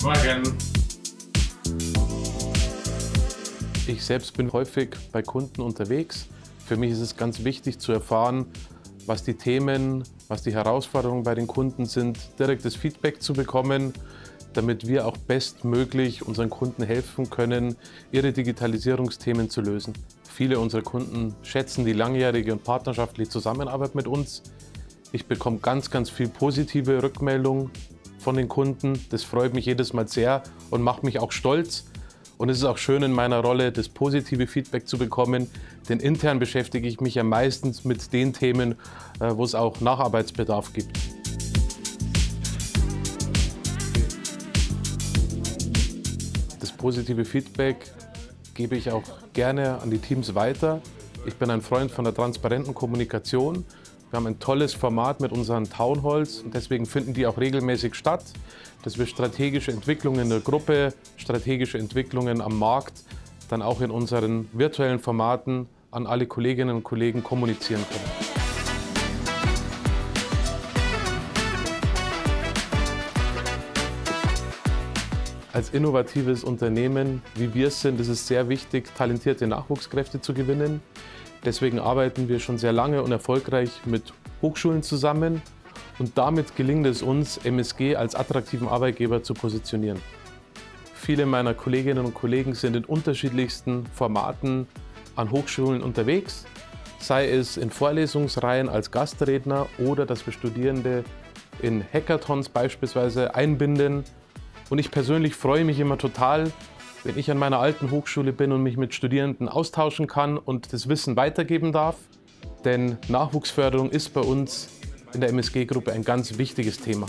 Morgen. Ich selbst bin häufig bei Kunden unterwegs. Für mich ist es ganz wichtig zu erfahren, was die Themen, was die Herausforderungen bei den Kunden sind, direktes Feedback zu bekommen, damit wir auch bestmöglich unseren Kunden helfen können, ihre Digitalisierungsthemen zu lösen. Viele unserer Kunden schätzen die langjährige und partnerschaftliche Zusammenarbeit mit uns. Ich bekomme ganz viel positive Rückmeldungen von den Kunden. Das freut mich jedes Mal sehr und macht mich auch stolz. Und es ist auch schön in meiner Rolle, das positive Feedback zu bekommen, denn intern beschäftige ich mich ja meistens mit den Themen, wo es auch Nacharbeitsbedarf gibt. Das positive Feedback gebe ich auch gerne an die Teams weiter. Ich bin ein Freund von der transparenten Kommunikation. Wir haben ein tolles Format mit unseren Townhalls und deswegen finden die auch regelmäßig statt, dass wir strategische Entwicklungen in der Gruppe, strategische Entwicklungen am Markt dann auch in unseren virtuellen Formaten an alle Kolleginnen und Kollegen kommunizieren können. Als innovatives Unternehmen, wie wir es sind, ist es sehr wichtig, talentierte Nachwuchskräfte zu gewinnen. Deswegen arbeiten wir schon sehr lange und erfolgreich mit Hochschulen zusammen und damit gelingt es uns, MSG als attraktiven Arbeitgeber zu positionieren. Viele meiner Kolleginnen und Kollegen sind in unterschiedlichsten Formaten an Hochschulen unterwegs, sei es in Vorlesungsreihen als Gastredner oder dass wir Studierende in Hackathons beispielsweise einbinden. Und ich persönlich freue mich immer total, wenn ich an meiner alten Hochschule bin und mich mit Studierenden austauschen kann und das Wissen weitergeben darf. Denn Nachwuchsförderung ist bei uns in der MSG-Gruppe ein ganz wichtiges Thema.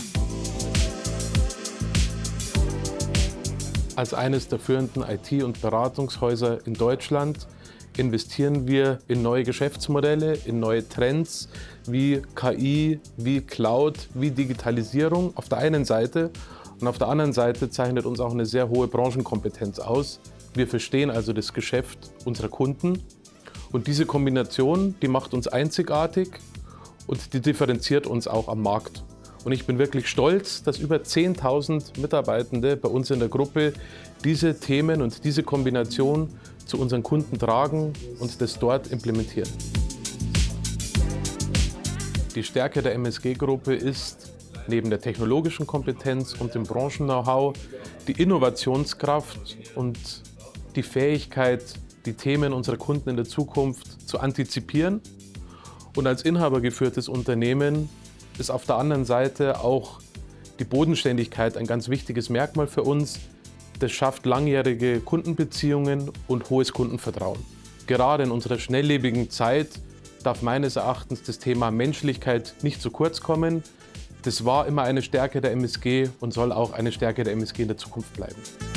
Als eines der führenden IT- und Beratungshäuser in Deutschland investieren wir in neue Geschäftsmodelle, in neue Trends wie KI, wie Cloud, wie Digitalisierung auf der einen Seite. Und auf der anderen Seite zeichnet uns auch eine sehr hohe Branchenkompetenz aus. Wir verstehen also das Geschäft unserer Kunden. Und diese Kombination, die macht uns einzigartig und die differenziert uns auch am Markt. Und ich bin wirklich stolz, dass über 10.000 Mitarbeitende bei uns in der Gruppe diese Themen und diese Kombination zu unseren Kunden tragen und das dort implementieren. Die Stärke der MSG-Gruppe ist, neben der technologischen Kompetenz und dem Branchen-Know-how, die Innovationskraft und die Fähigkeit, die Themen unserer Kunden in der Zukunft zu antizipieren. Und als inhabergeführtes Unternehmen ist auf der anderen Seite auch die Bodenständigkeit ein ganz wichtiges Merkmal für uns. Das schafft langjährige Kundenbeziehungen und hohes Kundenvertrauen. Gerade in unserer schnelllebigen Zeit darf meines Erachtens das Thema Menschlichkeit nicht zu kurz kommen. Das war immer eine Stärke der MSG und soll auch eine Stärke der MSG in der Zukunft bleiben.